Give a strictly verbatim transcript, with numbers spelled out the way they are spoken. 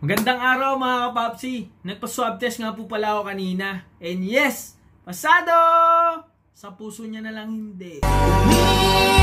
Magandang araw mga kapapsi. Nagpa-swab test nga po pala ako kanina. And yes, pasado! Sa puso niya na lang hindi.